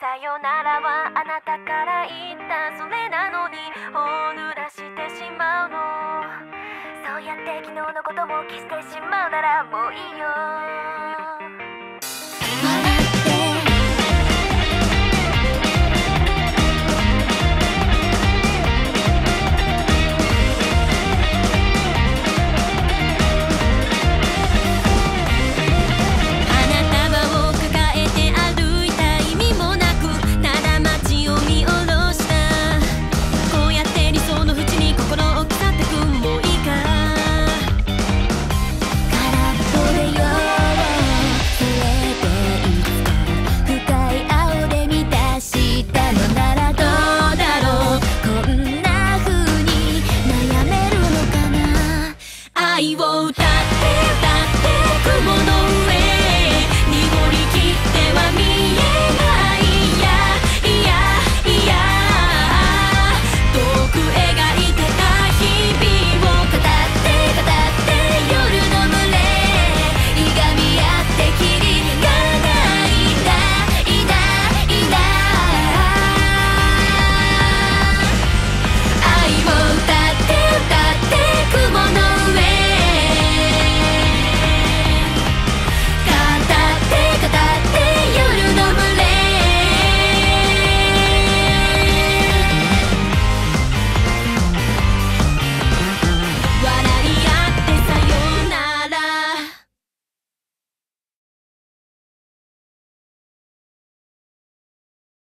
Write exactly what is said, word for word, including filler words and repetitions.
さよならはあなたから言ったそれなのにを濡らしてしまうの。そうやって昨日のことも消してしまうならもういいよ。